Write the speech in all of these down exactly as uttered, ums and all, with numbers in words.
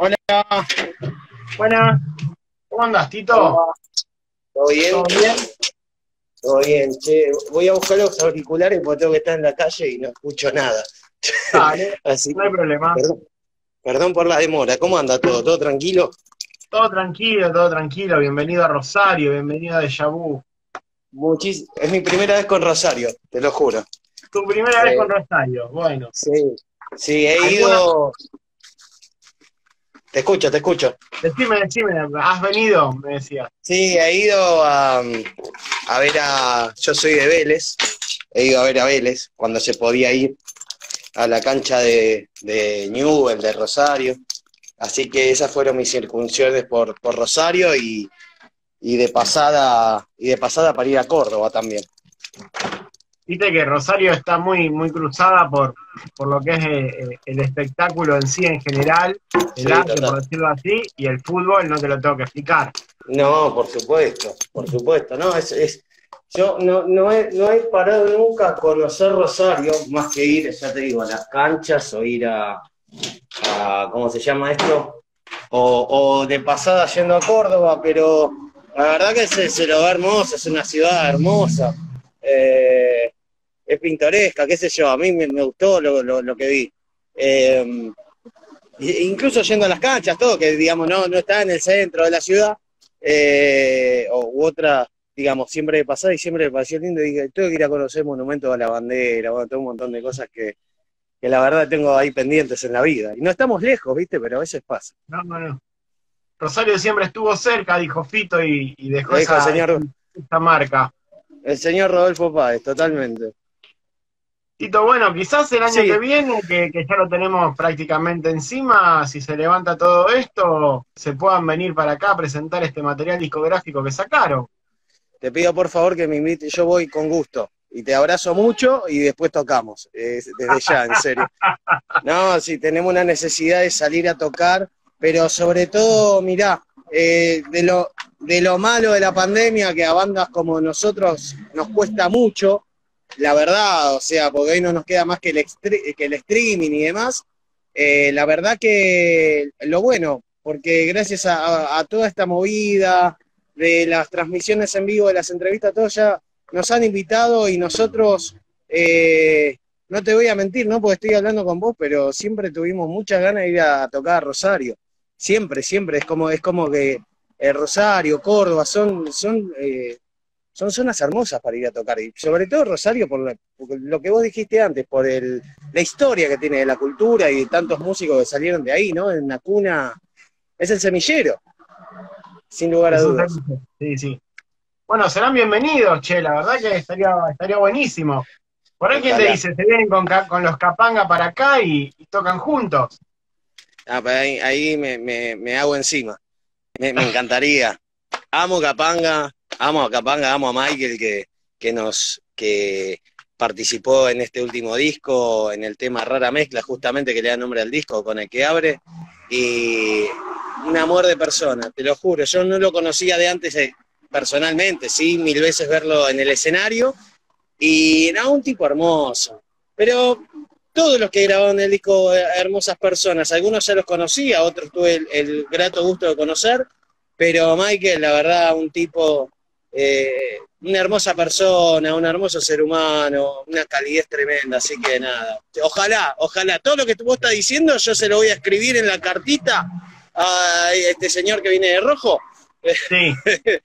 Hola, buenas. ¿Cómo andas, Tito? Hola, ¿todo bien? ¿Todo bien? Todo bien, che. Voy a buscar los auriculares porque tengo que estar en la calle y no escucho nada. Dale, Así no hay que, problema. perdón, perdón por la demora. ¿Cómo anda todo? ¿Todo tranquilo? Todo tranquilo, todo tranquilo. Bienvenido a Rosario, bienvenido a Déjà Vu. Muchis- Es mi primera vez con Rosario, te lo juro. Tu primera vez con Eh, Rosario. Bueno, sí, sí, he ¿alguna? ido. Te escucho, te escucho. Decime, decime, ¿has venido? Me decías. Sí, he ido a, a ver a. Yo soy de Vélez. He ido a ver a Vélez cuando se podía ir a la cancha de, de Newell, de Rosario. Así que esas fueron mis incursiones por, por Rosario y, y de pasada y de pasada para ir a Córdoba también. Viste que Rosario está muy, muy cruzada por, por lo que es eh, el espectáculo en sí en general, el Sí, arte, total. por decirlo así, y el fútbol no te lo tengo que explicar. No, por supuesto, por supuesto. No, es, es, yo no, no, he, no he parado nunca a conocer Rosario, más que ir, ya te digo, a las canchas o ir a, a ¿cómo se llama esto? O, o de pasada yendo a Córdoba, pero la verdad que se, se lo ve hermoso, es una ciudad hermosa. Eh, es pintoresca, qué sé yo, a mí me, me gustó lo, lo, lo que vi. Eh, incluso yendo a las canchas, todo, que digamos no, no está en el centro de la ciudad, eh, o, u otra, digamos, siempre de pasada y siempre me pareció lindo, y dije, tengo que ir a conocer Monumento a la Bandera, bueno, tengo un montón de cosas que, que la verdad tengo ahí pendientes en la vida. Y no estamos lejos, ¿viste? Pero a veces pasa. No, no, no. Rosario siempre estuvo cerca, dijo Fito, y, y dejó Lo dijo el esa, esa, señor, esa marca. el señor Rodolfo Páez, totalmente. Tito, bueno, quizás el año que Sí, viene, que, que ya lo tenemos prácticamente encima, si se levanta todo esto, se puedan venir para acá a presentar este material discográfico que sacaron. te pido por favor que me invites, yo voy con gusto. Y te abrazo mucho y después tocamos, eh, desde ya, en serio. No, sí, tenemos una necesidad de salir a tocar, pero sobre todo, mirá, eh, de, lo, de lo malo de la pandemia, que a bandas como nosotros nos cuesta mucho, la verdad, o sea, porque hoy no nos queda más que el, que el streaming y demás, eh, la verdad que lo bueno, porque gracias a, a, a toda esta movida de las transmisiones en vivo, de las entrevistas, todos ya nos han invitado y nosotros... Eh, no te voy a mentir, ¿no? Porque estoy hablando con vos, pero siempre tuvimos muchas ganas de ir a tocar a Rosario. Siempre, siempre. Es como, es como que eh, Rosario, Córdoba, son, son, eh, son zonas hermosas para ir a tocar. Y sobre todo Rosario, por, la, por lo que vos dijiste antes, por el, la historia que tiene de la cultura y de tantos músicos que salieron de ahí, ¿no? En la cuna. Es el semillero, sin lugar a Es un dudas. servicio. Sí, sí. Bueno, serán bienvenidos, che, la verdad que estaría, estaría buenísimo. Por ahí, ¿quién te Ojalá. dice? Se vienen con, ca- con los Capanga para acá y, y tocan juntos. Ah, pues ahí, ahí me, me, me hago encima. Me, me encantaría. Amo Capanga, amo a Capanga, amo a Michael que, que nos que participó en este último disco, en el tema Rara Mezcla, justamente que le da nombre al disco con el que abre. Y un amor de persona, te lo juro. Yo no lo conocía de antes eh, personalmente, sí, mil veces verlo en el escenario. Y era un tipo hermoso. Pero todos los que grabaron el disco, eh, hermosas personas, algunos ya los conocía, otros tuve el, el grato gusto de conocer, pero Michael, la verdad, un tipo, eh, una hermosa persona, un hermoso ser humano, una calidez tremenda, así que nada. Ojalá, ojalá, todo lo que vos estás diciendo yo se lo voy a escribir en la cartita a este señor que viene de rojo, Sí,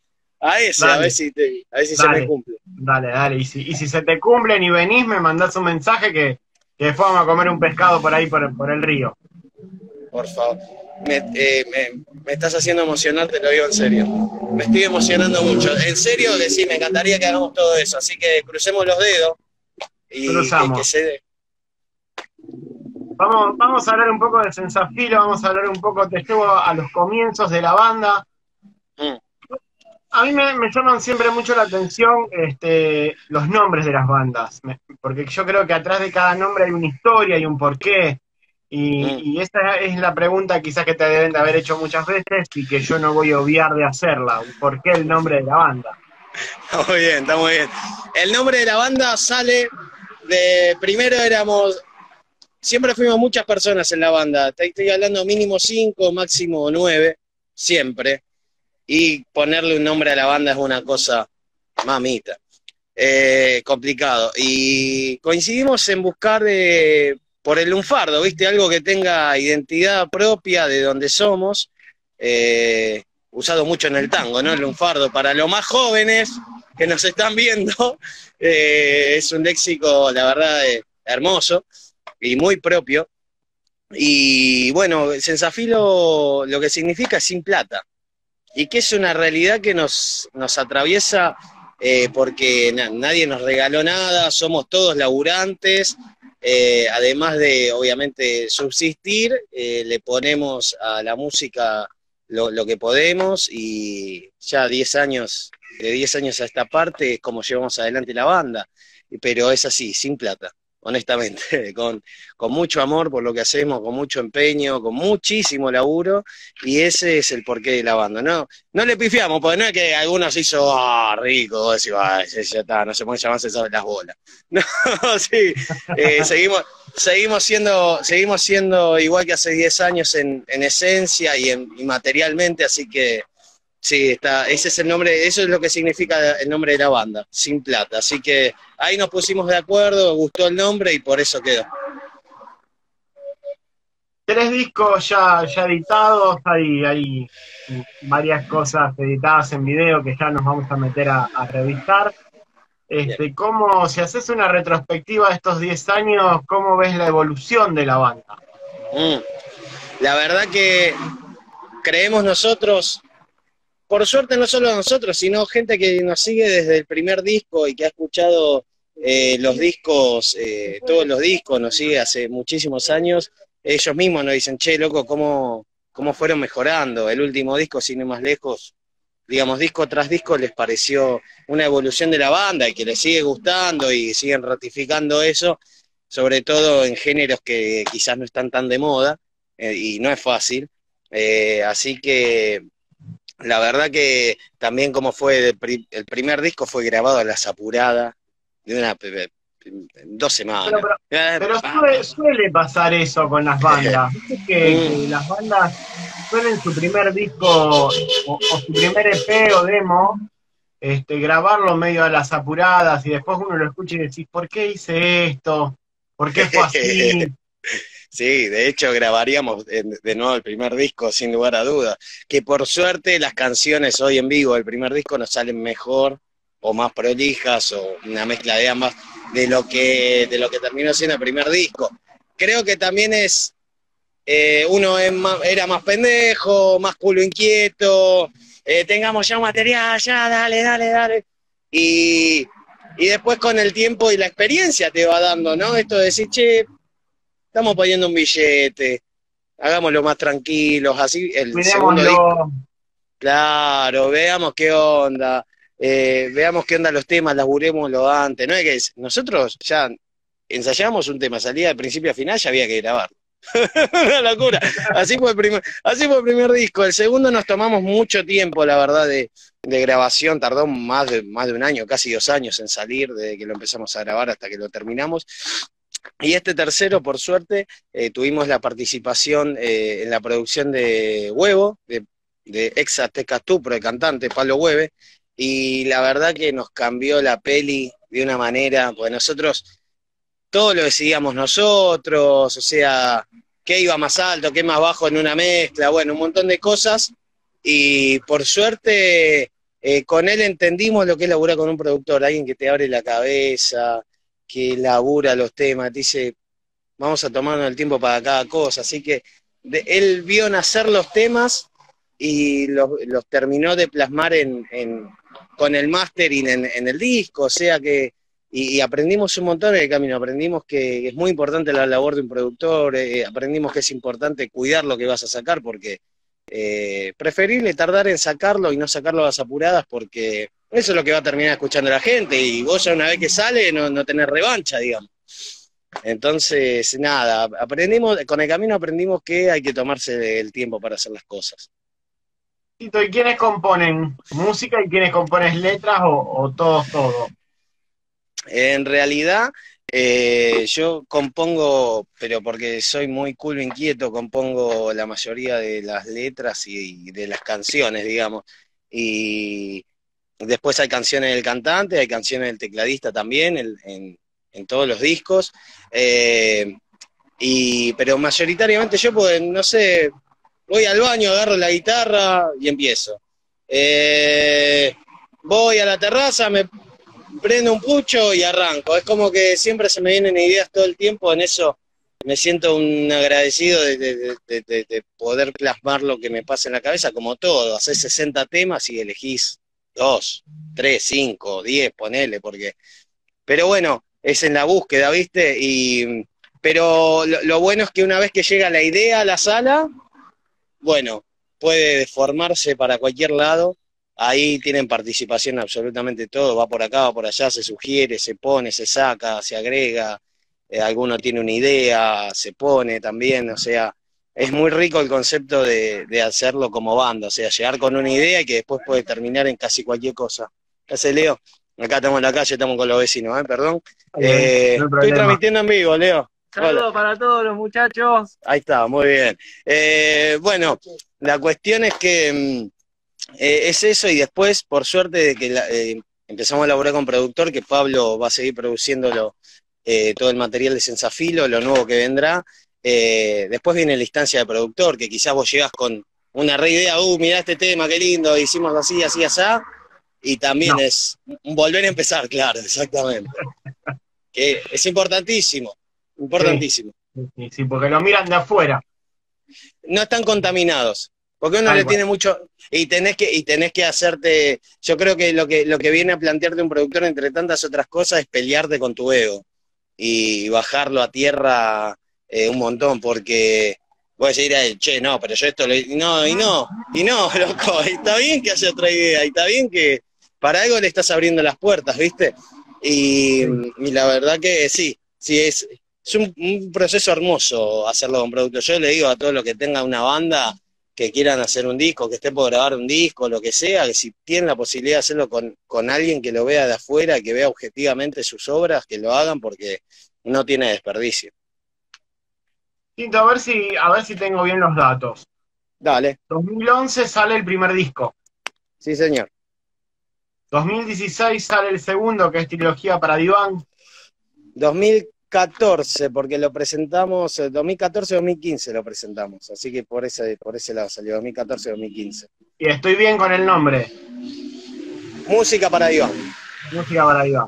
a ese, a ver dale, si, te, a ver si se me dale, cumple. dale, dale. Y si, y si se te cumplen y venís, me mandás un mensaje que, que después vamos a comer un pescado por ahí, por, por el río. Por favor. Me, eh, me, me, estás haciendo emocionar, te lo digo en serio. Me estoy emocionando mucho. En serio, que sí, me encantaría que hagamos todo eso. Así que crucemos los dedos y que, que Cruzamos. se dé. Vamos, vamos a hablar un poco de Sensafilo, vamos a hablar un poco, te llevo a los comienzos de la banda. Mm. A mí me, me llaman siempre mucho la atención este, los nombres de las bandas, me- porque yo creo que atrás de cada nombre hay una historia y un porqué. Mm. Y, y esa es la pregunta quizás que te deben de haber hecho muchas veces y que yo no voy a obviar de hacerla. ¿Por qué el nombre de la banda? Está muy bien, está muy bien. El nombre de la banda sale de. Primero éramos siempre fuimos muchas personas en la banda, estoy, estoy hablando mínimo cinco, máximo nueve, siempre, y ponerle un nombre a la banda es una cosa mamita, eh, complicado, y coincidimos en buscar eh, por el lunfardo, ¿viste? Algo que tenga identidad propia de donde somos, eh, usado mucho en el tango, ¿no? El lunfardo, para los más jóvenes que nos están viendo, eh, es un léxico, la verdad, eh, hermoso y muy propio. Y bueno, Sensafilo lo que significa es sin plata, y que es una realidad que nos, nos atraviesa eh, porque na nadie nos regaló nada, somos todos laburantes, eh, además de obviamente subsistir, eh, le ponemos a la música lo, lo que podemos, y ya diez años, de diez años a esta parte es como llevamos adelante la banda, pero es así, sin plata. Honestamente, con, con mucho amor por lo que hacemos, con mucho empeño, con muchísimo laburo, y ese es el porqué de la banda. No, no le pifiamos, porque no es que algunos hizo, ah, oh, rico, decís, ah, ya, ya está, no se puede llamar, se sabe las bolas. No, sí, eh, seguimos, seguimos, siendo, seguimos siendo igual que hace diez años en, en esencia y, en, y materialmente, así que sí, está, ese es el nombre, eso es lo que significa el nombre de la banda, Sin Plata. Así que ahí nos pusimos de acuerdo, gustó el nombre y por eso quedó. Tres discos ya, ya editados, hay, hay varias cosas editadas en video que ya nos vamos a meter a, a revisar. Este, ¿cómo, si haces una retrospectiva de estos diez años, cómo ves la evolución de la banda? Mm. La verdad que creemos nosotros, por suerte no solo nosotros, sino gente que nos sigue desde el primer disco y que ha escuchado eh, los discos, eh, todos los discos, nos sigue hace muchísimos años, ellos mismos nos dicen, che, loco, ¿cómo, cómo fueron mejorando? El último disco, sin ir más lejos, digamos, disco tras disco les pareció una evolución de la banda y que les sigue gustando y siguen ratificando eso, sobre todo en géneros que quizás no están tan de moda, eh, y no es fácil, eh, así que la verdad que también como fue el, el primer disco fue grabado a las apuradas, de una, en dos semanas. Pero, pero, pero suele, suele pasar eso con las bandas. Viste que, que las bandas suelen su primer disco o, o su primer E P o demo, este, grabarlo medio a las apuradas y después uno lo escucha y decís, ¿por qué hice esto? ¿Por qué fue así? Sí, de hecho grabaríamos de nuevo el primer disco sin lugar a dudas, que por suerte las canciones hoy en vivo del primer disco nos salen mejor o más prolijas o una mezcla de ambas de lo que, de lo que terminó siendo el primer disco. Creo que también es, eh, uno es más, era más pendejo, más culo inquieto, eh, tengamos ya un material, ya, dale, dale, dale, y, y después con el tiempo y la experiencia te va dando, ¿no? Esto de decir, che, estamos poniendo un billete, hagámoslo más tranquilos, así el segundo disco. Claro, veamos qué onda, eh, veamos qué onda los temas, laburémoslo antes. No es que nosotros ya ensayamos un tema, salía de principio a final, ya había que grabar. Una locura. Así fue, el primer, así fue el primer disco. El segundo nos tomamos mucho tiempo, la verdad, de, de grabación. Tardó más de, más de un año, casi dos años en salir, desde que lo empezamos a grabar hasta que lo terminamos. Y este tercero, por suerte, eh, tuvimos la participación eh, en la producción de Huevo, de, de ex Azteca Stupro, el cantante Pablo Hueve, y la verdad que nos cambió la peli de una manera, porque nosotros todo lo decidíamos nosotros, o sea, qué iba más alto, qué más bajo en una mezcla, bueno, un montón de cosas, y por suerte eh, con él entendimos lo que es laburar con un productor, alguien que te abre la cabeza, que labura los temas, dice, vamos a tomarnos el tiempo para cada cosa, así que de, él vio nacer los temas y los, los terminó de plasmar en, en, con el mastering en, en el disco, o sea que, y, y aprendimos un montón en el camino, aprendimos que es muy importante la labor de un productor, eh, aprendimos que es importante cuidar lo que vas a sacar, porque eh, preferible tardar en sacarlo y no sacarlo a las apuradas, porque eso es lo que va a terminar escuchando la gente, y vos ya una vez que sale no, no tenés revancha, digamos. Entonces, nada, aprendimos, con el camino aprendimos que hay que tomarse el tiempo para hacer las cosas. ¿Y quiénes componen música y quiénes componen letras o, o todos, todos? En realidad, Eh, yo compongo, pero porque soy muy culo inquieto, compongo la mayoría de las letras y, y de las canciones, digamos. Y después hay canciones del cantante, hay canciones del tecladista también, en, en- en todos los discos. Eh, y, pero mayoritariamente yo, pues, no sé, voy al baño, agarro la guitarra y empiezo. Eh, Voy a la terraza, me prendo un pucho y arranco. Es como que siempre se me vienen ideas todo el tiempo, en eso me siento un agradecido de, de- de- de- de poder plasmar lo que me pasa en la cabeza, como todo, haces sesenta temas y elegís dos, tres, cinco, diez, ponele, porque... Pero bueno, es en la búsqueda, ¿viste? Y... Pero lo, lo bueno es que una vez que llega la idea a la sala, bueno, puede deformarse para cualquier lado. Ahí tienen participación absolutamente todo, va por acá, va por allá, se sugiere, se pone, se saca, se agrega, eh, alguno tiene una idea, se pone también, o sea, es muy rico el concepto de, de hacerlo como banda, o sea, llegar con una idea y que después puede terminar en casi cualquier cosa. ¿Qué hace, Leo? Acá estamos en la calle, estamos con los vecinos, ¿eh? Perdón. Bien, Eh, no hay estoy problema. transmitiendo en vivo, Leo. Hola. Saludos para todos los muchachos. Ahí está, muy bien. Eh, bueno, la cuestión es que mm, eh, es eso y después, por suerte, de que la- eh, empezamos a laburar con productor, que Pablo va a seguir produciéndolo, eh, todo el material de Sensafilo, lo nuevo que vendrá. Eh, después viene la instancia de productor, que quizás vos llegás con una re idea, uh, mirá este tema, qué lindo, hicimos así, así, así, y también No, es un volver a empezar, claro, exactamente. Que es importantísimo, sí, importantísimo. sí, sí, porque lo miran de afuera, No están contaminados, porque uno tal le cual. tiene mucho, y tenés que, y tenés que hacerte, yo creo que lo que, lo que viene a plantearte un productor entre tantas otras cosas es pelearte con tu ego y bajarlo a tierra, eh, un montón, porque voy a decir a él, che, no, pero yo esto lo, y no, y no, y no, loco, y está bien que haya otra idea, y está bien que para algo le estás abriendo las puertas, ¿viste? Y, Sí. y la verdad que sí, sí, es, es un, un proceso hermoso hacerlo con productos. Yo le digo a todos los que tengan una banda, que quieran hacer un disco, que esté por grabar un disco, lo que sea, que si tienen la posibilidad de hacerlo con, con alguien que lo vea de afuera, que vea objetivamente sus obras, que lo hagan porque no tiene desperdicio. Tinto, a ver si, a ver si tengo bien los datos. Dale, dos mil once sale el primer disco. sí señor. dos mil dieciséis sale el segundo, que es Trilogía para Diván. dos mil catorce, porque lo presentamos, eh, dos mil catorce dos mil quince lo presentamos, así que por ese, por ese lado salió dos mil catorce dos mil quince. Y estoy bien con el nombre, Música para Iván. Música para Diván.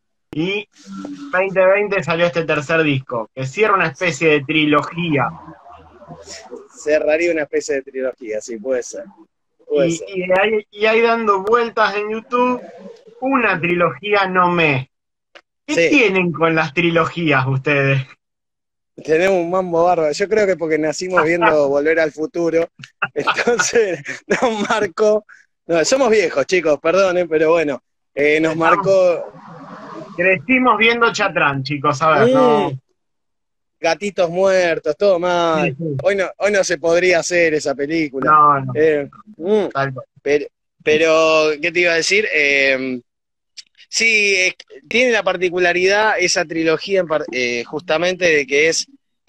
Y veinte veinte salió este tercer disco, que cierra una especie de trilogía. Cerraría una especie de trilogía, sí, puede ser. Puede Y, ser. y, hay, y hay dando vueltas en YouTube una trilogía no me. ¿Qué Sí, tienen con las trilogías ustedes? tenemos un mambo bárbaro. Yo creo que porque nacimos viendo Volver al Futuro, entonces nos marcó. No, somos viejos, chicos, perdonen, pero bueno, eh, nos Estamos, marcó. crecimos viendo Chatrán, chicos, a ver, mm, no. Gatitos muertos, todo Sí, mal. sí. Hoy no, hoy no se podría hacer esa película. No, no, Eh, mm, tal cual. pero, pero, ¿qué te iba a decir? Eh, sí, eh, tiene la particularidad esa trilogía en par- eh, justamente de que es.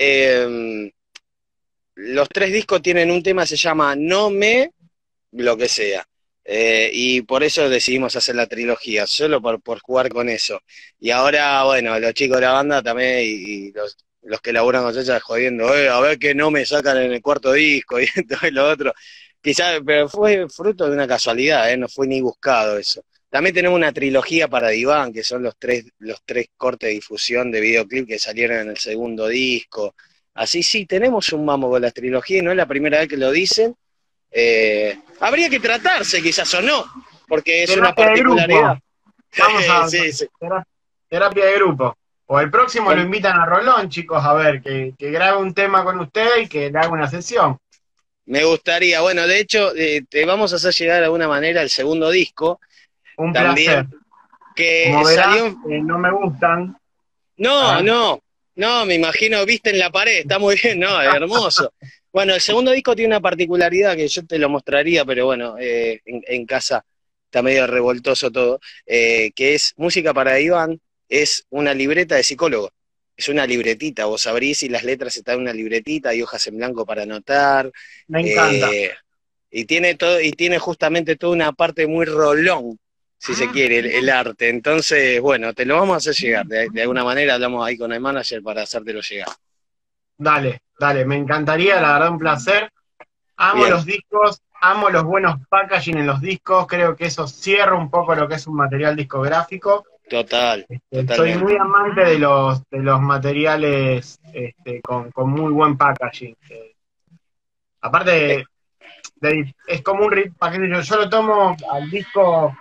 eh, los tres discos tienen un tema que se llama No Me, lo que sea. Eh, y por eso decidimos hacer la trilogía, solo por, por jugar con eso. Y ahora, bueno, los chicos de la banda también y, y los, los que laburan con ella jodiendo, eh, a ver que no me sacan en el cuarto disco y esto y lo otro. Quizás, pero fue fruto de una casualidad, eh, no fue ni buscado eso. También tenemos una trilogía para Diván, que son los tres, los tres cortes de difusión de videoclip que salieron en el segundo disco. Así sí, tenemos un mamo con la trilogía y no es la primera vez que lo dicen. Eh, habría que tratarse quizás o no, porque es una Terapia de particularidad. grupo. Vamos a Sí, sí. tera- terapia de grupo. O el próximo lo Con- invitan a Rolón, chicos, a ver, que, que grabe un tema con usted y que le haga una sesión. me gustaría, bueno, de hecho, eh, te vamos a hacer llegar de alguna manera el segundo disco, Un placer. también, que Como verás, salió... eh, no me gustan. No, ¿Ah? no, no, me imagino, viste en la pared, está muy bien, no, es hermoso. Bueno, el segundo disco tiene una particularidad que yo te lo mostraría, pero bueno, eh, en, en casa está medio revoltoso todo, eh, que es música para Iván, es una libreta de psicólogo. Es una libretita, vos abrís y las letras están en una libretita, hay hojas en blanco para anotar. Me encanta. Eh, y tiene todo, y tiene justamente toda una parte muy rolón, si se quiere, el, el arte. Entonces, bueno, te lo vamos a hacer llegar. De, de alguna manera hablamos ahí con el manager para hacértelo llegar. Dale, dale, me encantaría, la verdad un placer. Amo Bien. los discos, amo los buenos packaging en los discos, creo que eso cierra un poco lo que es un material discográfico. Total, Este, soy totalmente. muy amante de los, de los materiales este, con, con muy buen packaging. Eh, aparte, Eh, de, de- es como un rit- paquete, yo, yo lo tomo al disco,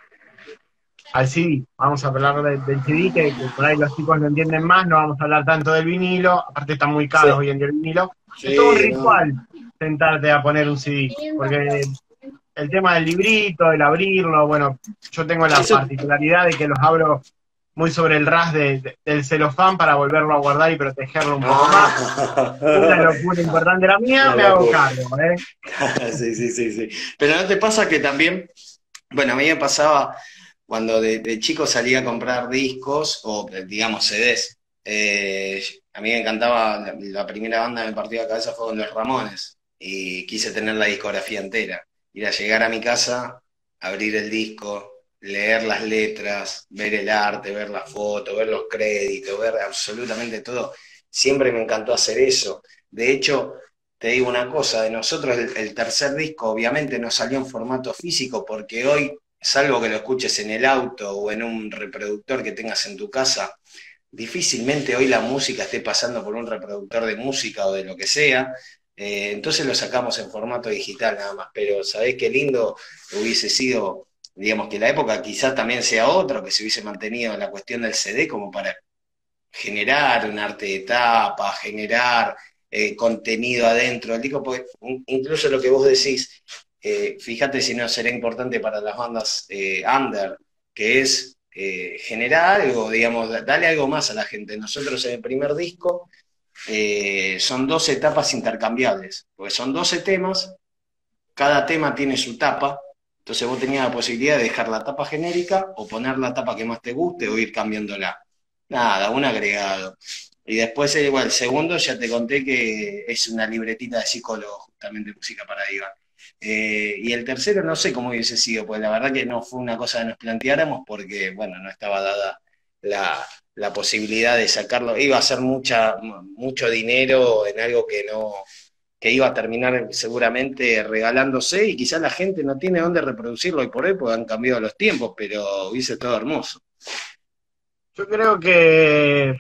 al C D, vamos a hablar de- del C D, que, que por ahí los chicos lo entienden más, no vamos a hablar tanto del vinilo, aparte está muy caro sí, hoy en día el vinilo. Es todo un sí, no. ritual sentarte a poner un C D, porque el tema del librito, el abrirlo, bueno, yo tengo la Eso, particularidad de que los abro muy sobre el ras de- de- del celofán para volverlo a guardar y protegerlo un poco más. Una ah, locura importante la mía, una me hago locura. cargo, ¿eh? Sí, sí, sí, sí. Pero ¿no te pasa que también, bueno, a mí me pasaba cuando de, de chico salía a comprar discos o, digamos, C Ds? Eh, a mí me encantaba, la, la primera banda que me partió la cabeza fue con Los Ramones y quise tener la discografía entera. Ir a llegar a mi casa, abrir el disco, leer las letras, ver el arte, ver la foto, ver los créditos, ver absolutamente todo. Siempre me encantó hacer eso. De hecho, te digo una cosa, de nosotros el, el tercer disco obviamente no salió en formato físico porque hoy, salvo que lo escuches en el auto o en un reproductor que tengas en tu casa, difícilmente hoy la música esté pasando por un reproductor de música o de lo que sea. Eh, entonces lo sacamos en formato digital nada más, pero ¿sabés qué lindo hubiese sido, digamos, que la época quizás también sea otra, que se hubiese mantenido la cuestión del C D como para generar un arte de tapa, generar eh, contenido adentro del disco, porque incluso lo que vos decís, eh, fíjate si no será importante para las bandas eh, under, que es eh, generar algo, digamos, darle algo más a la gente. Nosotros en el primer disco eh, son doce etapas intercambiables, porque son doce temas, cada tema tiene su tapa, entonces vos tenías la posibilidad de dejar la tapa genérica o poner la tapa que más te guste o ir cambiándola. Nada, un agregado. Y después, eh, bueno, el segundo ya te conté que es una libretita de psicólogo, justamente música para Iván. Eh, y el tercero no sé cómo hubiese sido, pues la verdad que no fue una cosa que nos planteáramos porque, bueno, no estaba dada la, la posibilidad de sacarlo. Iba a ser mucha, mucho dinero en algo que no, que iba a terminar seguramente regalándose y quizás la gente no tiene dónde reproducirlo y por hoy porque han cambiado los tiempos, pero hubiese estado hermoso. Yo creo que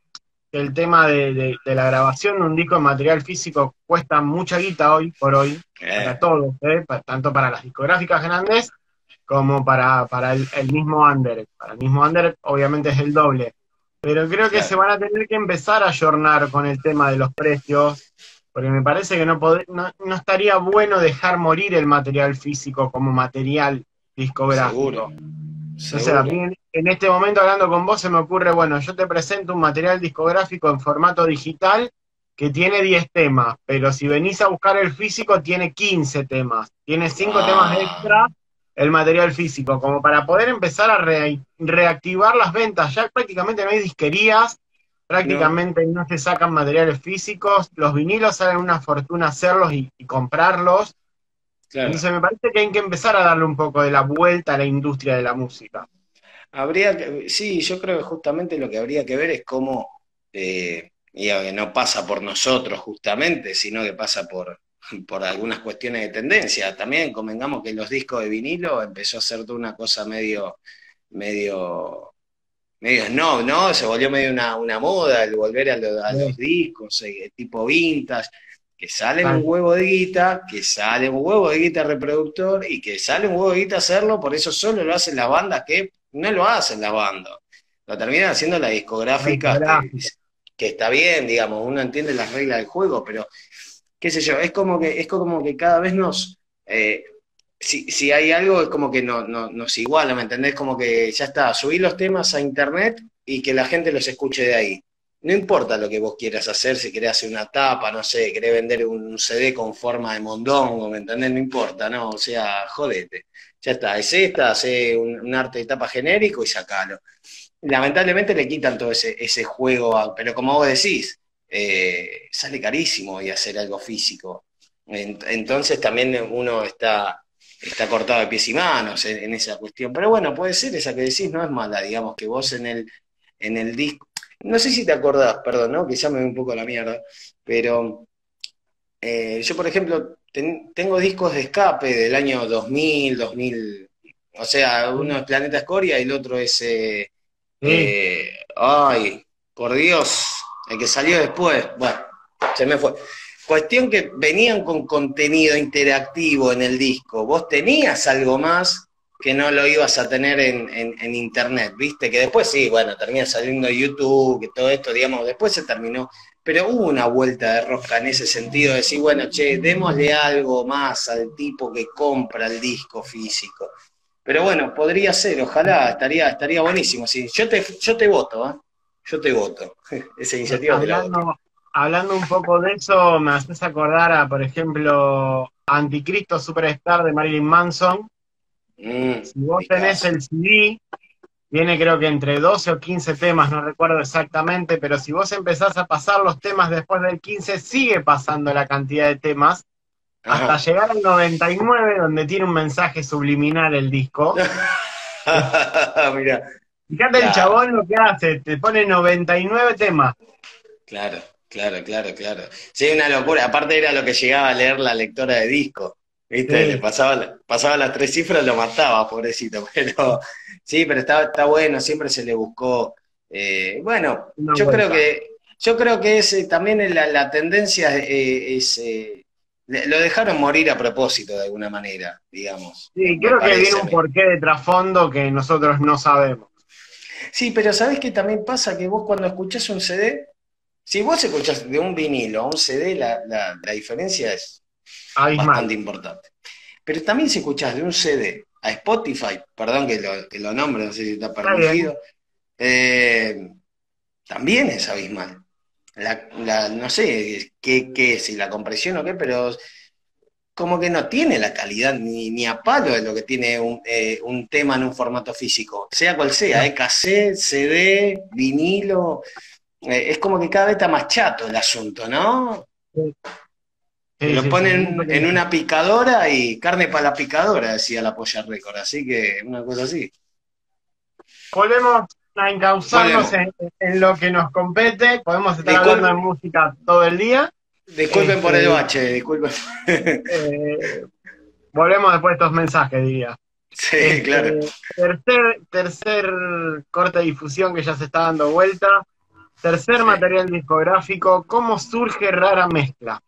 el tema de, de- de la grabación de un disco en material físico cuesta mucha guita hoy por hoy, Eh, para todos, ¿eh? Pa- tanto para las discográficas grandes como para, para el, el mismo under. Para el mismo under obviamente es el doble. Pero creo que se claro, van a tener que empezar a ayornar con el tema de los precios, porque me parece que no, pod- no, no estaría bueno dejar morir el material físico como material seguro, discográfico. No sé, a seguro. mí en, en este momento hablando con vos se me ocurre, bueno, yo te presento un material discográfico en formato digital que tiene diez temas, pero si venís a buscar el físico tiene quince temas, tiene cinco temas Ah, extra el material físico, como para poder empezar a re- reactivar las ventas. Ya prácticamente no hay disquerías, no, prácticamente no se sacan materiales físicos, los vinilos salen una fortuna hacerlos y, y comprarlos. claro. Entonces me parece que hay que empezar a darle un poco de la vuelta a la industria de la música. Habría que, sí, yo creo que justamente lo que habría que ver es cómo, eh, y que no pasa por nosotros justamente, sino que pasa por, por algunas cuestiones de tendencia. También convengamos que los discos de vinilo empezó a ser toda una cosa medio, medio medio snob, ¿no? Se volvió medio una, una moda el volver a, lo- a los Sí, discos, eh, tipo vintage, que salen un tal huevo de guita, que sale un huevo de guita reproductor y que sale un huevo de guita hacerlo, por eso solo lo hacen las bandas que no lo hacen las bandas. Lo terminan haciendo las la discográficas que, discográfica. que está bien, digamos, uno entiende las reglas del juego, pero qué sé yo, es como que, es como que cada vez nos, eh, si, si hay algo, es como que no, no, nos iguala, ¿me entendés? Como que ya está, subir los temas a internet y que la gente los escuche de ahí. no importa lo que vos quieras hacer, si querés hacer una tapa, no sé, querés vender un C D con forma de mondongo, ¿me entendés? No importa, ¿no? O sea, jodete. Ya está, es esta, hace un, un arte de tapa genérico y sacalo. Lamentablemente le quitan todo ese, ese juego, a- pero como vos decís, eh, sale carísimo y hacer algo físico. En- entonces también uno está, está cortado de pies y manos en, en esa cuestión. Pero bueno, puede ser esa que decís, no es mala, digamos, que vos en el, en el disco, no sé si te acordás, perdón, ¿no? Que ya me voy un poco a la mierda, pero eh, yo, por ejemplo, ten- tengo discos de escape del año dos mil, dos mil, o sea, uno es Planeta Escoria y el otro es... eh, Sí, eh, ay, por Dios, el que salió después, bueno, se me fue. Cuestión que venían con contenido interactivo en el disco. Vos tenías algo más que no lo ibas a tener en, en, en internet, ¿viste? Que después sí, bueno, termina saliendo YouTube, que todo esto, digamos, después se terminó. Pero hubo una vuelta de rosca en ese sentido, de decir, bueno, che, démosle algo más al tipo que compra el disco físico. Pero bueno, podría ser, ojalá, estaría, estaría buenísimo. Sí, yo te, yo te voto, ¿eh? Yo te voto. Esa iniciativa te la voto. hablando, hablando un poco de eso, me haces acordar a, por ejemplo, Anticristo Superstar de Marilyn Manson. Mm, Si vos tenés discazo. el C D, viene creo que entre doce o quince temas, no recuerdo exactamente, pero si vos empezás a pasar los temas después del quince, sigue pasando la cantidad de temas, hasta Ajá. llegar al noventa y nueve, donde tiene un mensaje subliminal el disco. Mira, Fíjate el claro, chabón lo que hace, te pone noventa y nueve temas. claro, claro, claro, claro. Sí, una locura. Aparte era lo que llegaba a leer la lectora de disco. ¿Viste? Le Sí, pasaba, la- pasaba las tres cifras, lo mataba, pobrecito. Pero sí, pero está, está bueno, siempre se le buscó. eh, bueno, una yo creo vuelta. que, yo creo que es, eh, también la, la tendencia eh, es, eh, le- lo dejaron morir a propósito de alguna manera, digamos, me, Sí, me creo que viene parece a un mí. porqué de trasfondo que nosotros no sabemos. Sí, pero ¿sabés qué también pasa? Que vos cuando escuchás un C D, si vos escuchás de un vinilo a un C D, la, la, la diferencia es Abismal. bastante importante. Pero también si escuchás de un C D a Spotify, perdón que lo, que lo nombre, no sé si está Está bien. permitido, eh, también es abismal. La, la- no sé qué, qué, si la compresión o qué, pero como que no tiene la calidad ni, ni a palo de lo que tiene un, eh, un tema en un formato físico, sea cual sea, No. eh, cassette, C D, vinilo, eh, es como que cada vez está más chato el asunto, ¿no? Sí, Te sí, lo sí, sí, muy ponen en peligroso. una picadora y carne para la picadora, decía la Polla Record, así que una cosa así. Podemos a encauzarnos Volvemos. en, en lo que nos compete, podemos estar hablando de Discul- música todo el día. disculpen por el Este, bache, disculpen. eh, volvemos después de estos mensajes, diría. Sí, Este, claro. tercer, tercer corte de difusión que ya se está dando vuelta. Tercer Sí. material discográfico, ¿cómo surge Rara Mezcla?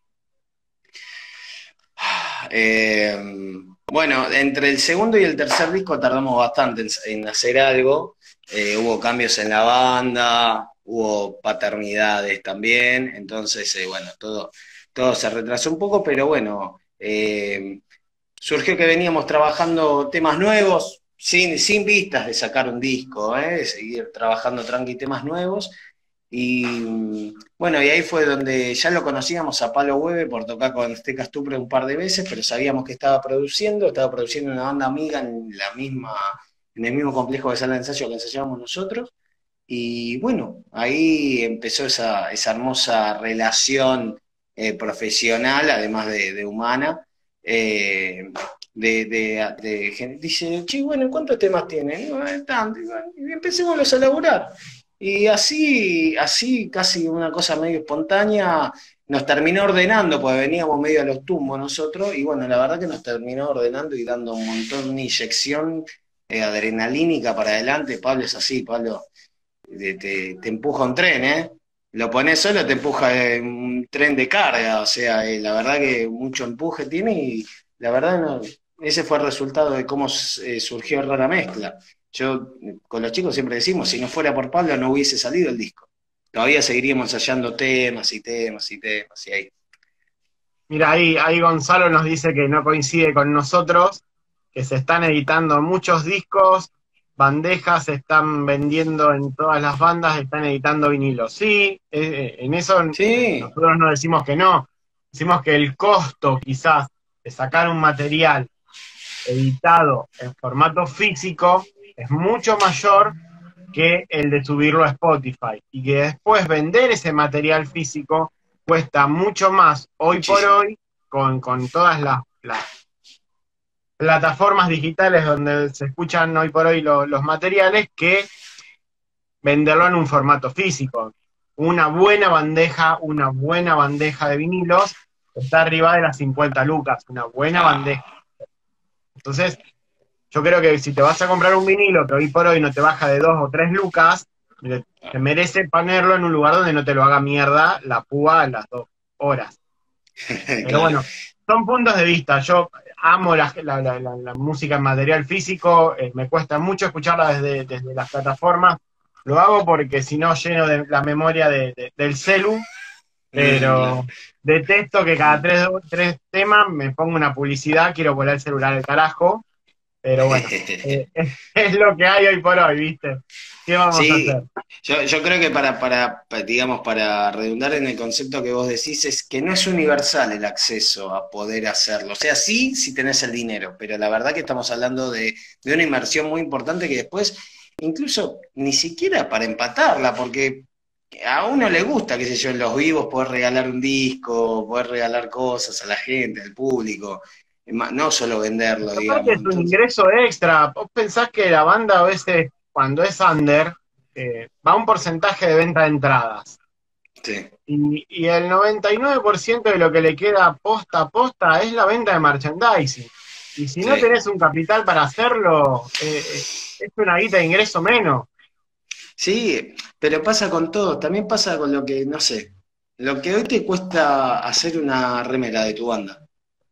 Eh, bueno, entre el segundo y el tercer disco tardamos bastante en, en hacer algo. Eh, hubo cambios en la banda, hubo paternidades también, entonces, eh, bueno, todo, todo se retrasó un poco, pero bueno, eh, surgió que veníamos trabajando temas nuevos, sin, sin vistas de sacar un disco, ¿eh? De seguir trabajando tranqui temas nuevos. Y bueno, y ahí fue donde ya lo conocíamos a Palo Hueve por tocar con Steca Stupre un par de veces, pero sabíamos que estaba produciendo, estaba produciendo una banda amiga en la misma, en el mismo complejo de sala de ensayo que ensayábamos nosotros. Y bueno, ahí empezó esa, esa hermosa relación eh, profesional, además de, de humana. eh, de, de, de gente- dice, che, bueno, ¿cuántos temas tienen? "No, eh, tanto". Y bueno, y empecémoslos a laburar. Y así, así, casi una cosa medio espontánea, nos terminó ordenando, porque veníamos medio a los tumbos nosotros, y bueno, la verdad que nos terminó ordenando y dando un montón, una inyección eh, adrenalínica para adelante. Pablo es así, Pablo te, te, te empuja un tren, ¿eh? Lo pones solo, te empuja eh, un tren de carga, o sea, eh, la verdad que mucho empuje tiene y la verdad no, ese fue el resultado de cómo eh, surgió Rara Mezcla. Yo eh, con los chicos siempre decimos, si no fuera por Pablo no hubiese salido el disco. Todavía seguiríamos ensayando temas y temas y temas y ahí. Mira, ahí, ahí Gonzalo nos dice que no coincide con nosotros, que se están editando muchos discos, bandejas se están vendiendo en todas las bandas, están editando vinilos. Sí, eh, en eso Sí. nosotros no decimos que no, decimos que el costo quizás de sacar un material editado en formato físico es mucho mayor que el de subirlo a Spotify, y que después vender ese material físico cuesta mucho más hoy Muchísimo. por hoy, con, con todas las, las plataformas digitales donde se escuchan hoy por hoy lo, los materiales, que venderlo en un formato físico. Una buena bandeja, una buena bandeja de vinilos está arriba de las cincuenta lucas, una buena Ah. bandeja. Entonces, yo creo que si te vas a comprar un vinilo que hoy por hoy no te baja de dos o tres lucas, te merece ponerlo en un lugar donde no te lo haga mierda la púa a las dos horas. Pero Claro. bueno, son puntos de vista. Yo amo la, la, la, la música en material físico, eh, me cuesta mucho escucharla desde, desde las plataformas. Lo hago porque si no lleno de la memoria de, de, del celu, pero Mm, detesto que cada tres, tres temas me ponga una publicidad, quiero poner el celular al carajo. Pero bueno, eh, es, es lo que hay hoy por hoy, ¿viste? ¿Qué vamos a Sí, hacer? yo, yo creo que para, para, pa- digamos, para redundar en el concepto que vos decís, es que no es universal el acceso a poder hacerlo. O sea, sí, si tenés el dinero, pero la verdad que estamos hablando de, de una inversión muy importante que después, incluso ni siquiera para empatarla, porque a uno le gusta, qué sé yo, en los vivos poder regalar un disco, poder regalar cosas a la gente, al público, ma- no solo venderlo, Aparte digamos. es un Entonces, ingreso extra. Vos pensás que la banda a veces, cuando es under, eh, va un porcentaje de venta de entradas. sí. Y, y el noventa y nueve por ciento de lo que le queda posta a posta es la venta de merchandising. Y si no Sí. tenés un capital para hacerlo, eh, eh, es una guita de ingreso menos. Sí, pero pasa con todo, también pasa con lo que, no sé, lo que hoy te cuesta hacer una remera de tu banda.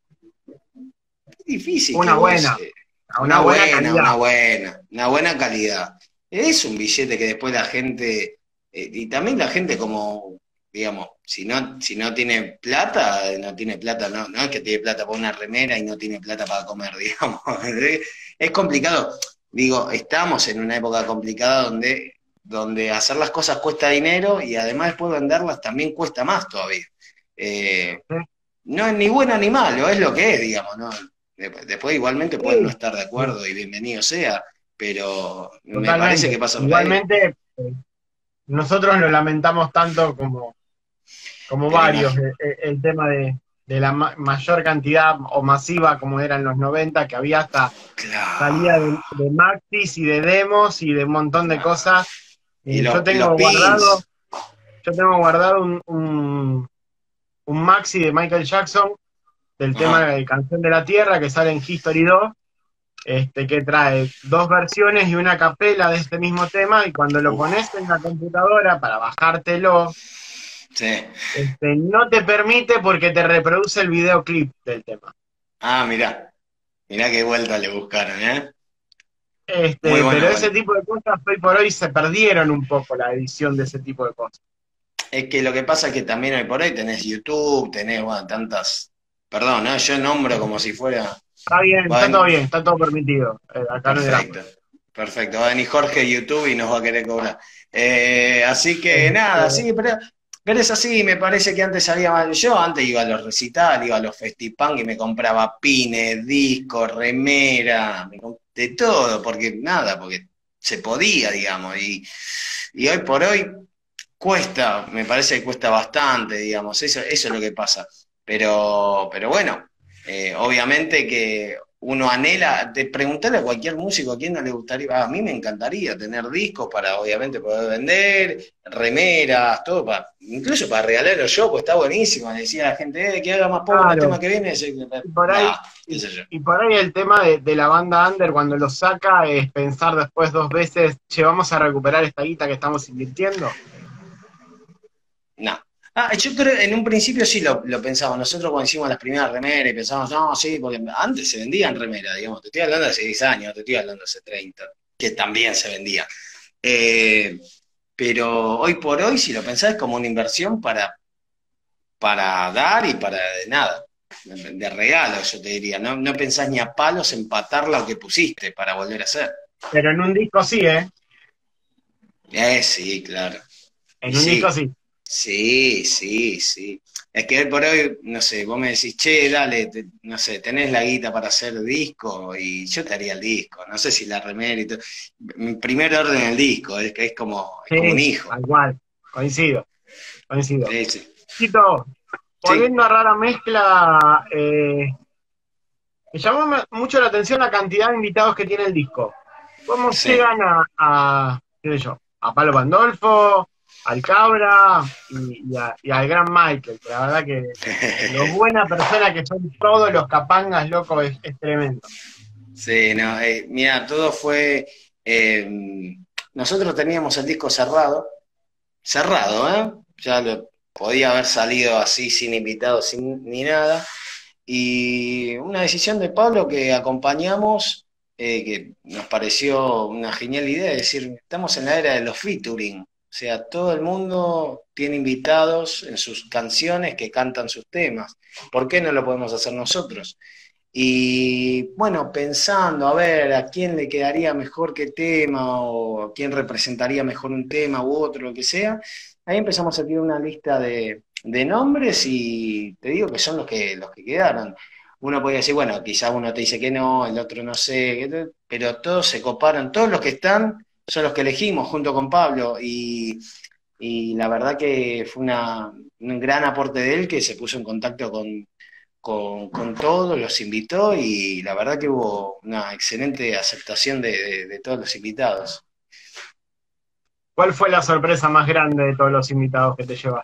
Es difícil que Una vos, buena, eh, una una buena buena, calidad. una buena, una buena calidad. Es un billete que después la gente, eh, y también la gente como, digamos, si no, si no tiene plata, no tiene plata, no, no es que tiene plata para una remera y no tiene plata para comer, digamos. Es complicado. Digo, estamos en una época complicada donde, donde hacer las cosas cuesta dinero y además después venderlas también cuesta más todavía. Eh, ¿Sí? no es ni bueno ni malo, es lo que es, digamos, ¿no? Después igualmente pueden no Sí, estar de sí, acuerdo y bienvenido sea, pero me parece que totalmente. pasa por ahí. Igualmente, eh, nosotros lo lamentamos tanto como, como El varios, imagen. eh, eh, el tema de, de la ma mayor cantidad o masiva como era en los noventa, que había hasta salida Claro, de, de maxis y de demos y de un montón de claro. cosas. Y Eh, yo los, los tengo guardado, pins. yo tengo guardado un, un, un maxi de Michael Jackson del tema Ajá. de Canción de la Tierra, que sale en History dos, este, que trae dos versiones y una capela de este mismo tema, y cuando lo pones Uf, en la computadora para bajártelo, sí. este, no te permite porque te reproduce el videoclip del tema. Ah, mirá, mirá qué vuelta le buscaron, ¿eh? Muy Este, buena pero ese vuelta. tipo de cosas hoy por hoy se perdieron un poco, la edición de ese tipo de cosas. Es que lo que pasa es que también hoy por hoy tenés YouTube, tenés, bueno, tantas. Perdón, ¿no? Yo nombro como si fuera. Está bien, Va a está todo venir- bien, está todo permitido. Eh, acá no hay drama. Perfecto, perfecto. Va a venir Jorge de YouTube y nos va a querer cobrar. Eh, así que nada, Este, sí, pero, pero es así, me parece que antes había más. Yo antes iba a los recitales, iba a los festipunk y me compraba pines, discos, remera, me comp- de todo, porque nada, porque se podía, digamos. Y, y hoy por hoy cuesta, me parece que cuesta bastante, digamos, eso, eso es lo que pasa. Pero, pero bueno, eh, obviamente que uno anhela, de preguntarle a cualquier músico a quién no le gustaría, "Ah, a mí me encantaría tener discos para obviamente poder vender, remeras, todo, para, incluso para regalarlo yo, pues está buenísimo, le decía a la gente, eh, que haga más poco en el tema claro, que viene, y por ahí, nada, qué y, sé yo. y por ahí el tema de, de la banda under cuando lo saca es pensar después dos veces, che, vamos a recuperar esta guita que estamos invirtiendo. No. Ah, yo creo en un principio sí lo, lo pensamos. Nosotros cuando hicimos las primeras remeras y pensamos, no, sí, porque antes se vendían remeras, digamos. Te estoy hablando de hace diez años, te estoy hablando de hace treinta, que también se vendían. Eh, pero hoy por hoy, si lo pensás, es como una inversión para, para dar y para de nada. De regalo, yo te diría. No, no pensás ni a palos empatar lo que pusiste para volver a hacer. pero en un disco sí, ¿eh? Eh, sí, claro. Y En un disco sí, sí. sí, sí, sí. Es que hoy por hoy, no sé, vos me decís, che, dale, te- no sé, tenés la guita para hacer disco y yo te haría el disco. No sé si la remera y todo. Mi primer orden el disco, es que es como, es como un Sí, hijo. tal cual. Coincido, coincido. Sí, sí. Tito, Sí, volviendo a Rara Mezcla, eh, me llamó me- mucho la atención la cantidad de invitados que tiene el disco. ¿Cómo sí. llegan a, a, qué sé yo, a Palo Pandolfo, al Cabra y, y a- y al gran Michael? Que la verdad que lo buena persona que son todos los capangas, loco, es, es tremendo. Sí, no, eh, mira, todo fue. eh, Nosotros teníamos el disco cerrado, cerrado, ¿eh? Ya lo, podía haber salido así, sin invitados, sin ni nada. Y una decisión de Pablo que acompañamos, eh, que nos pareció una genial idea, es decir, estamos en la era de los featuring. O sea, todo el mundo tiene invitados en sus canciones que cantan sus temas. ¿Por qué no lo podemos hacer nosotros? Y bueno, pensando a ver a quién le quedaría mejor qué tema o a quién representaría mejor un tema u otro, lo que sea, ahí empezamos a tirar una lista de, de nombres y te digo que son los que, los que quedaron. Uno podría decir, bueno, quizá uno te dice que no, el otro no sé, qué tal, pero todos se coparon, todos los que están son los que elegimos junto con Pablo y, y la verdad que fue una, un gran aporte de él que se puso en contacto con con, con todos, los invitó y la verdad que hubo una excelente aceptación de, de- de todos los invitados. ¿Cuál fue la sorpresa más grande de todos los invitados que te llevas?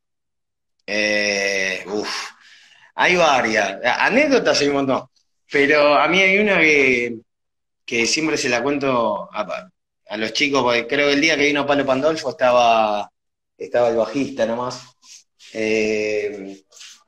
Eh, uf, hay varias, anécdotas hay un montón, pero a mí hay una que, que siempre se la cuento a, a los chicos, porque creo que el día que vino Palo Pandolfo estaba, estaba el bajista nomás. Eh,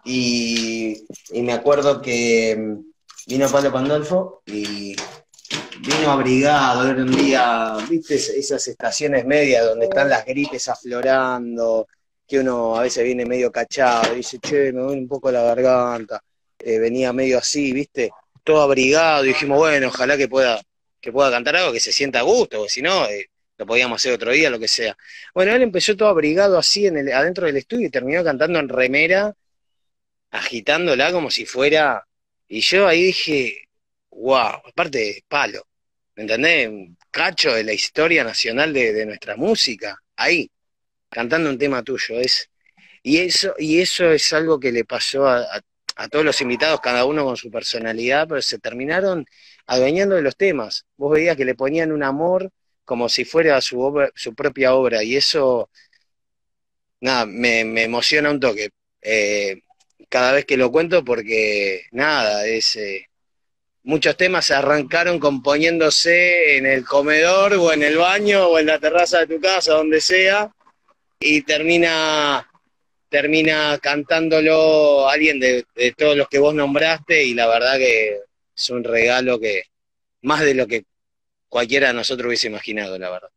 y, y me acuerdo que vino Palo Pandolfo y vino abrigado, era un día, viste, esas estaciones medias donde están las gripes aflorando, que uno a veces viene medio cachado, y dice, che, me duele un poco la garganta, eh, venía medio así, viste, todo abrigado, y dijimos, bueno, ojalá que pueda, que pueda cantar algo que se sienta a gusto, porque si no, eh, lo podíamos hacer otro día, lo que sea. Bueno, él empezó todo abrigado así en el, adentro del estudio y terminó cantando en remera, agitándola como si fuera, y yo ahí dije, wow, aparte, palo. ¿Me entendés? Un cacho de la historia nacional de, de nuestra música, ahí, cantando un tema tuyo. Es, y, eso, y eso es algo que le pasó a, a, a todos los invitados, cada uno con su personalidad, pero se terminaron adueñando de los temas. Vos veías que le ponían un amor como si fuera su, obra, su propia obra, y eso, nada, me, me emociona un toque. Eh, cada vez que lo cuento porque, nada, es... Eh, muchos temas se arrancaron componiéndose en el comedor o en el baño o en la terraza de tu casa, donde sea, y termina, termina cantándolo alguien de, de todos los que vos nombraste y la verdad que es un regalo que más de lo que cualquiera de nosotros hubiese imaginado, la verdad.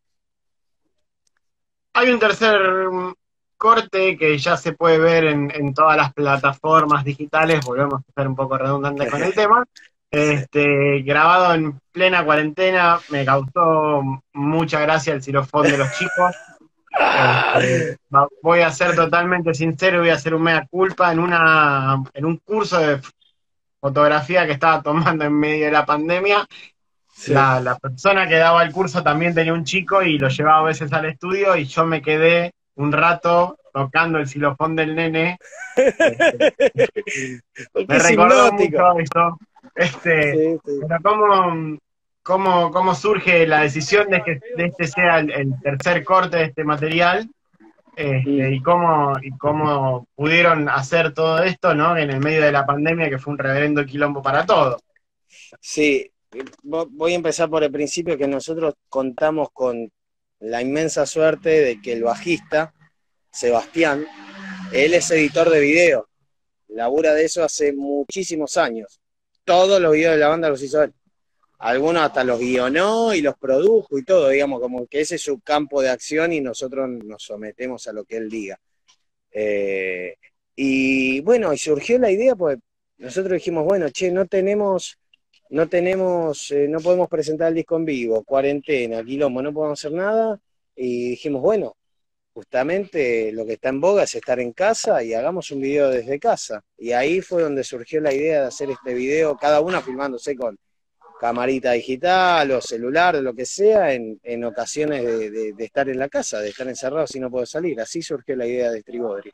Hay un tercer mm, corte que ya se puede ver en, en todas las plataformas digitales, volvemos a ser un poco redundantes con el tema, Sí. este, grabado en plena cuarentena, me causó mucha gracia el xilofón de los chicos. Este, va- voy a ser totalmente sincero, voy a hacer un mea culpa en, una, en un curso de fotografía que estaba tomando en medio de la pandemia. Sí. La, la persona que daba el curso también tenía un chico y lo llevaba a veces al estudio y yo me quedé un rato tocando el xilofón del nene. Este, Porque me es recordó hipnótico. mucho eso. Este, Sí, sí. pero cómo, cómo, cómo surge la decisión de que de este sea el, el tercer corte de este material, este, Mm. y cómo, y cómo pudieron hacer todo esto, ¿no? En el medio de la pandemia, que fue un reverendo quilombo para todos. Sí, voy a empezar por el principio, que nosotros contamos con la inmensa suerte de que el bajista, Sebastián, él es editor de video, labura de eso hace muchísimos años. Todos los videos de la banda los hizo él. Algunos hasta los guionó y los produjo y todo, digamos, como que ese es su campo de acción y nosotros nos sometemos a lo que él diga. Eh, y bueno, y surgió la idea, pues nosotros dijimos, bueno, che, no tenemos no tenemos, eh, no podemos presentar el disco en vivo, cuarentena, quilombo, no podemos hacer nada, y dijimos, bueno, justamente lo que está en boga es estar en casa y hagamos un video desde casa. Y ahí fue donde surgió la idea de hacer este video, cada uno filmándose con camarita digital o celular o lo que sea, en, en ocasiones de, de, de estar en la casa, de estar encerrados y no poder salir. Así surgió la idea de Stribodri.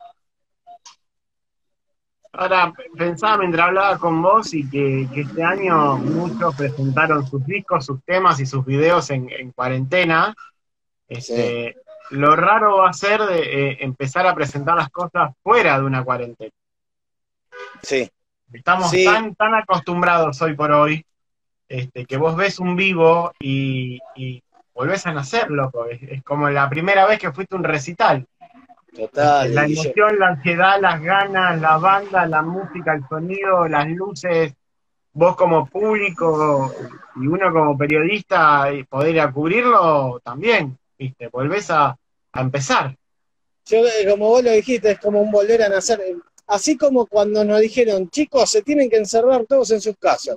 Ahora, pensaba mientras hablaba con vos y que, que este año muchos presentaron sus discos, sus temas y sus videos en, en cuarentena. Este, sí. Lo raro va a ser de, eh, empezar a presentar las cosas fuera de una cuarentena. Sí. Estamos sí. tan, tan acostumbrados hoy por hoy, este, que vos ves un vivo y, y volvés a nacer, loco. Es, es como la primera vez que fuiste a un recital. Total. Este, la emoción, yo... la ansiedad, las ganas, la banda, la música, el sonido, las luces, vos como público y uno como periodista, y poder ir a cubrirlo también, ¿viste? Volvés a, a empezar. Yo, como vos lo dijiste, es como un volver a nacer. Así como cuando nos dijeron, chicos, se tienen que encerrar todos en sus casas.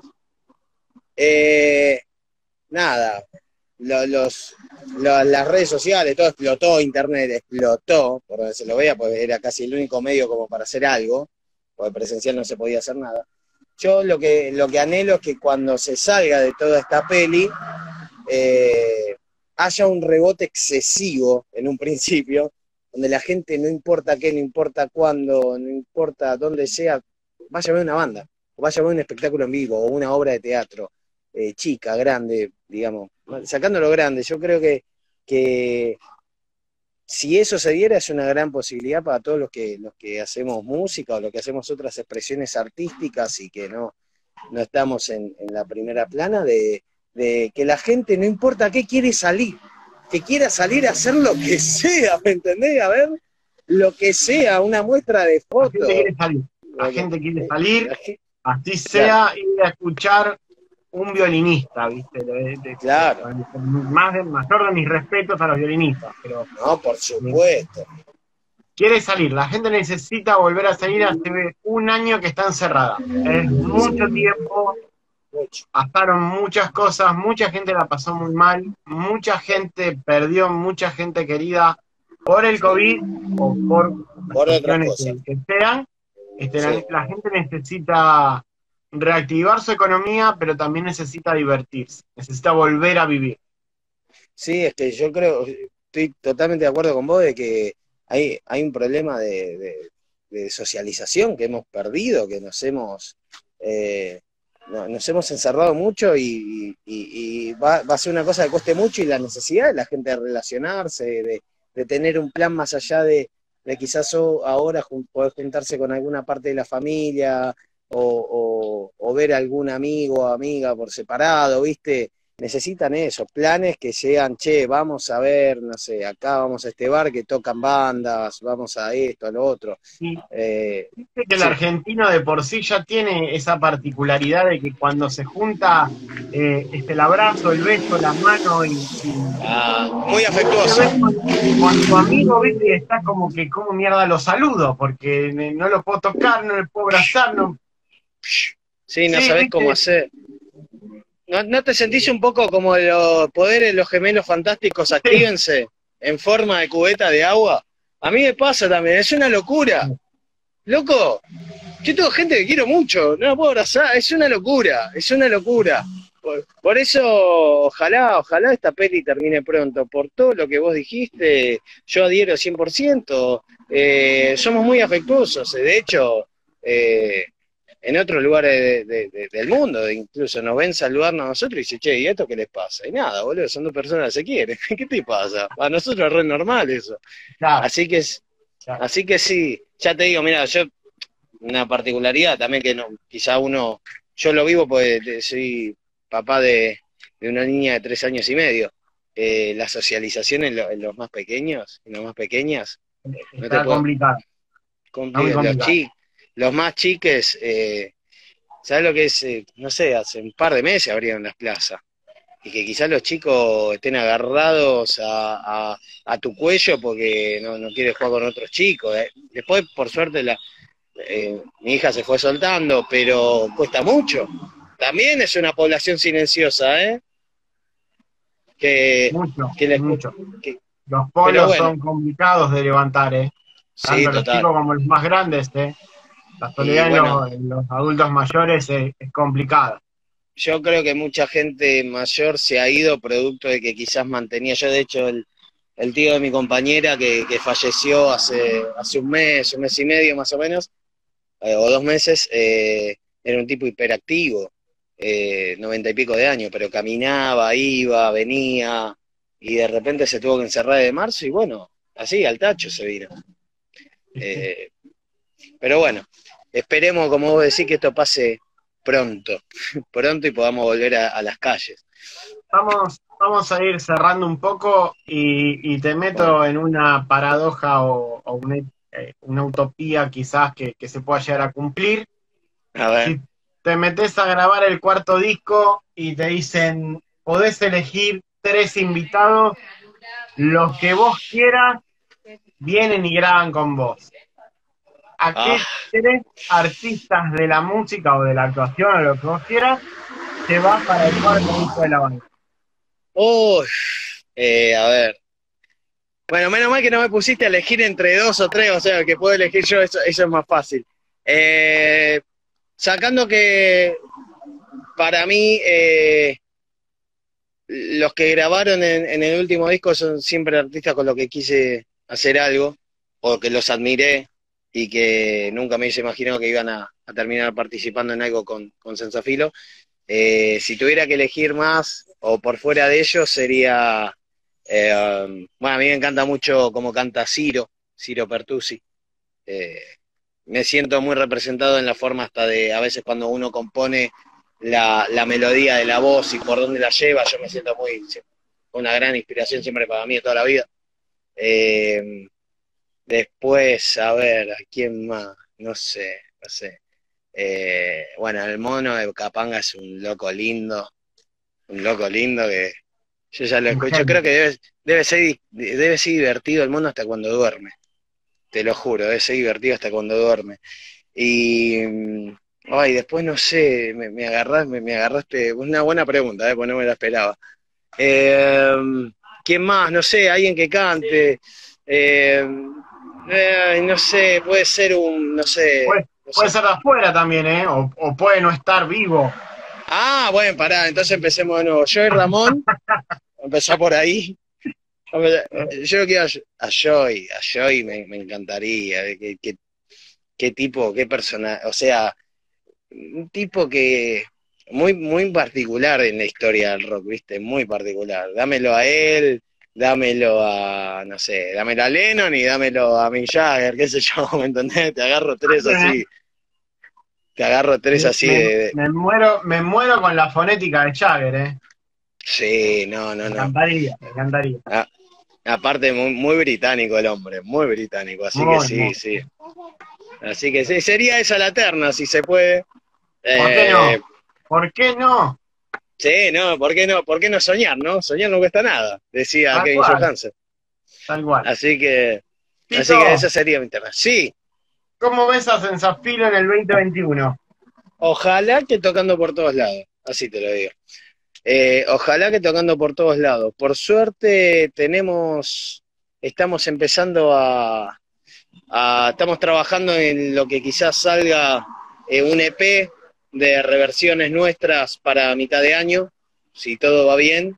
Eh, nada, los, los, los, las redes sociales, todo explotó, internet explotó, por donde se lo vea, porque era casi el único medio como para hacer algo, porque presencial no se podía hacer nada. Yo lo que, lo que anhelo es que cuando se salga de toda esta peli, eh, haya un rebote excesivo en un principio, donde la gente, no importa qué, no importa cuándo, no importa dónde sea, vaya a ver una banda, o vaya a ver un espectáculo en vivo, o una obra de teatro, eh, chica, grande, digamos, sacando lo grande. Yo creo que, que si eso se diera es una gran posibilidad para todos los que, los que hacemos música o los que hacemos otras expresiones artísticas y que no, no estamos en, en la primera plana, de, de que la gente, no importa qué, quiere salir, que quiera salir a hacer lo que sea, ¿me entendés? A ver, lo que sea, una muestra de fotos. La gente quiere salir, la gente quiere salir, así sea, ir a escuchar un violinista, ¿viste? De, de, claro. De, de, más de, mayor de mis respetos a los violinistas, pero... No, por supuesto. Quiere salir, la gente necesita volver a salir. Hace un año que está encerrada. Es mucho tiempo, pasaron muchas cosas, mucha gente la pasó muy mal, mucha gente perdió, mucha gente querida por el COVID o por, por otras cosas que, que sean. Este, sí. la, la gente necesita reactivar su economía, pero también necesita divertirse, necesita volver a vivir. Sí, es que yo creo, estoy totalmente de acuerdo con vos de que hay, hay un problema de, de, de socialización que hemos perdido, que nos hemos, eh, no, nos hemos encerrado mucho y, y, y va, va a ser una cosa que cueste mucho, y la necesidad de la gente de relacionarse, de, de tener un plan más allá de, de quizás ahora poder juntarse con alguna parte de la familia, O, o, o ver a algún amigo o amiga por separado, ¿viste? Necesitan eso, planes que sean, che, vamos a ver, no sé, acá vamos a este bar que tocan bandas, vamos a esto, a lo otro. Sí. Eh, Viste que el sí. argentino de por sí ya tiene esa particularidad de que cuando se junta eh, este, el abrazo, el beso, la mano y... y ah, muy afectuoso. Cuando tu amigo, viste, está como que, como mierda lo saludo, porque no lo puedo tocar, no le puedo abrazar, no... Sí, no sí, sabés cómo hacer. ¿No, ¿No te sentís un poco como los poderes, los gemelos fantásticos, actívense sí. en forma de cubeta de agua? A mí me pasa también, es una locura. Loco, yo tengo gente que quiero mucho, no la puedo abrazar, es una locura, es una locura. Por, por eso, ojalá, ojalá esta peli termine pronto. Por todo lo que vos dijiste, yo adhiero cien por ciento. Eh, somos muy afectuosos, de hecho... Eh, en otros lugares de, de, de, del mundo, incluso nos ven saludarnos a nosotros y dicen, che, ¿y esto qué les pasa? Y nada, boludo, son dos personas que se quieren. ¿Qué te pasa? A nosotros es re normal eso. Claro. Así que claro. así que sí, ya te digo, mira, yo, una particularidad también que no, quizá uno, yo lo vivo porque soy papá de, de una niña de tres años y medio. Eh, la socialización en, lo, en los más pequeños, en las más pequeñas, no te puedo... complicado. Complicado. Los chicos. Los más chiques, eh, ¿sabes lo que es? Eh, no sé, hace un par de meses abrieron las plazas. Y que quizás los chicos estén agarrados a, a, a tu cuello porque no, no quieres jugar con otros chicos. Eh. Después, por suerte, la, eh, mi hija se fue soltando, pero cuesta mucho. también es una población silenciosa, ¿eh? Que, Mucho, que les, mucho. que, Los pero polos bueno, son complicados de levantar, ¿eh? sí, Tanto los total. chicos como los más grandes, ¿eh? La Y soledad en bueno, los, en los adultos mayores es, es complicada. yo creo que mucha gente mayor se ha ido producto de que quizás mantenía, yo de hecho el, el tío de mi compañera que, que falleció hace, hace un mes, un mes y medio más o menos, eh, o dos meses, eh, era un tipo hiperactivo, eh, noventa y pico de años, pero caminaba, iba, venía, y de repente se tuvo que encerrar de marzo y bueno, así, al tacho se vino. Eh, pero bueno, esperemos, como vos decís, que esto pase pronto, pronto y podamos volver a, a las calles. Vamos, vamos a ir cerrando un poco y, y te Bueno, meto en una paradoja o, o una, eh, una utopía quizás que, que se pueda llegar a cumplir. a ver. Si te metes a grabar el cuarto disco y te dicen, podés elegir tres invitados, los que vos quieras, vienen y graban con vos. ¿A Ah, qué tres artistas de la música o de la actuación o lo que vos quieras te vas para el cuarto disco de la banda? uy, eh, a ver. Bueno, menos mal que no me pusiste a elegir entre dos o tres, o sea, que puedo elegir yo, eso, eso es más fácil. Eh, sacando que para mí eh, los que grabaron en, en el último disco son siempre artistas con los que quise hacer algo, o que los admiré y que nunca me hubiese imaginado que iban a, a terminar participando en algo con, con Sensafilo. Eh, si tuviera que elegir más, o por fuera de ellos, sería... Eh, um, bueno, a mí me encanta mucho cómo canta Ciro, Ciro Pertusi. Eh, me siento muy representado en la forma hasta de, a veces cuando uno compone la, la melodía de la voz y por dónde la lleva, yo me siento muy, una gran inspiración siempre para mí de toda la vida. Eh, después, a ver, ¿a quién más? No sé, no sé. Eh, bueno, el mono de Capanga es un loco lindo, un loco lindo que yo ya lo Un escucho. genio. Creo que debe, debe ser, debe ser divertido el mono hasta cuando duerme. Te lo juro, debe ser divertido hasta cuando duerme. Y, mm, ay, después no sé, me, me agarraste, me, me agarraste, una buena pregunta, eh, porque no me la esperaba. Eh, ¿quién más? No sé, alguien que cante. Eh, eh, no sé, puede ser un, no sé, Puede, no puede sé. ser de afuera también, ¿eh? O, o puede no estar vivo. Ah, bueno, pará, entonces empecemos de nuevo. Yo y Ramón, empezó por ahí. ¿Eh? Yo quiero a, a Joy, a Joy me, me encantaría. ¿Qué, qué, qué tipo, qué persona? O sea, un tipo que muy, muy particular en la historia del rock, ¿viste? Muy particular. Dámelo a él, dámelo a, no sé, dámelo a Lennon y dámelo a Mick Jagger, qué sé yo, ¿me entendés? Te agarro tres ¿Eh? así, te agarro tres Me, así me- de, de- me muero, me muero con la fonética de Jagger, ¿eh? sí, no, no, Me no. encantaría, me encantaría. A- aparte, muy, muy británico el hombre, muy británico, así que Muy, sí, muy. sí. Así que sí, sería esa la terna, si se puede. ¿Por qué Eh, no? ¿Por qué no? sí, no, ¿por qué no? ¿Por qué no soñar, no? Soñar no cuesta nada, decía Tal Kevin cual, Johansen. tal cual. Así que, así que Tito, esa sería mi terna. Sí, ¿cómo ves a Sensafilo en el dos mil veintiuno? ojalá que tocando por todos lados, así te lo digo. Eh, ojalá que tocando por todos lados. Por suerte tenemos, estamos empezando a, a- estamos trabajando en lo que quizás salga eh, un E P de reversiones nuestras para mitad de año, si todo va bien.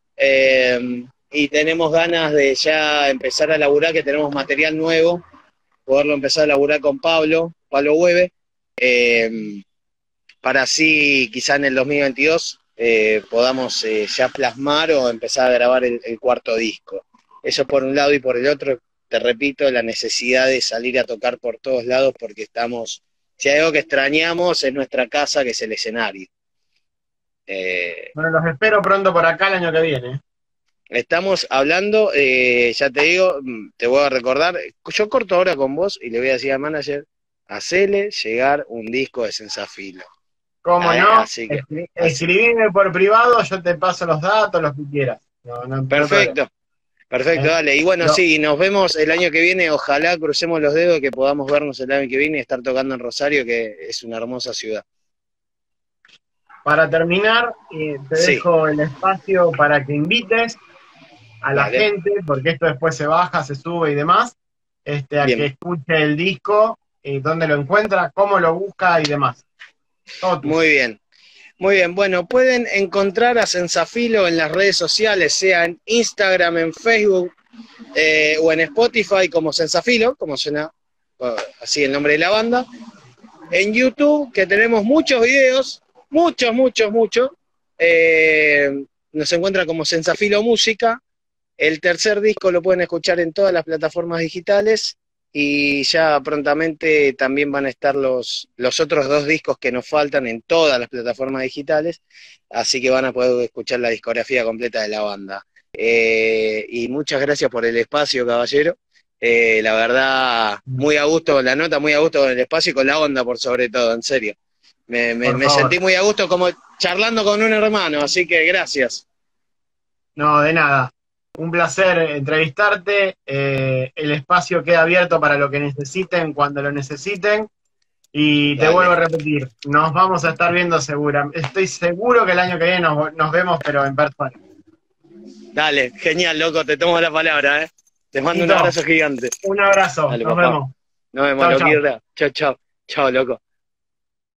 Eh, y tenemos ganas de ya empezar a laburar, que tenemos material nuevo, poderlo empezar a laburar con Pablo, Pablo Hueve, eh, para así quizá en el dos mil veintidós eh, podamos eh, ya plasmar o empezar a grabar el, el cuarto disco. Eso por un lado, y por el otro, te repito, la necesidad de salir a tocar por todos lados porque estamos, si hay algo que extrañamos es nuestra casa, que es el escenario. Eh, Bueno, los espero pronto por acá el año que viene. Estamos hablando, eh, ya te digo, mm, te voy a recordar, yo corto ahora con vos y le voy a decir al manager, hacele llegar un disco de Sensafilo. ¿Cómo ¿Eh? no? Así que, Escri- así, Escribime por privado, yo te paso los datos, los que quieras. No, no, no hay problema. perfecto, perfecto, ¿Eh? dale. Y bueno, Lo- sí, nos vemos el año que viene, ojalá crucemos los dedos que podamos vernos el año que viene y estar tocando en Rosario, que es una hermosa ciudad. para terminar, eh, te Sí. dejo el espacio para que invites a la Dale. gente, porque esto después se baja, se sube y demás, este, a Bien. que escuche el disco, eh, dónde lo encuentra, cómo lo busca y demás. Todo tuyo. Muy bien. Muy bien, bueno, pueden encontrar a Sensafilo en las redes sociales, sea en Instagram, en Facebook eh, o en Spotify como Sensafilo, como suena uh, así el nombre de la banda. En YouTube, que tenemos muchos videos, muchos, muchos, muchos. Eh, nos encuentra como Sensafilo Música. El tercer disco lo pueden escuchar en todas las plataformas digitales y ya prontamente también van a estar los, los otros dos discos que nos faltan en todas las plataformas digitales, así que van a poder escuchar la discografía completa de la banda. Eh, y muchas gracias por el espacio, caballero. Eh, la verdad, muy a gusto con la nota, muy a gusto con el espacio y con la onda por sobre todo, en serio. Me, me, Por me favor. sentí muy a gusto como charlando con un hermano, así que gracias. No, de nada. Un placer entrevistarte. Eh, el espacio queda abierto para lo que necesiten, cuando lo necesiten. Y te Dale. vuelvo a repetir, nos vamos a estar viendo segura. Estoy seguro que el año que viene nos, nos vemos, pero en persona. Dale, genial, loco, te tomo la palabra, ¿eh? Te mando un Tito, abrazo gigante. un abrazo. Dale, Nos papá. vemos. Nos vemos, Chau, chau. loquita. Chao, chao. Chao, loco.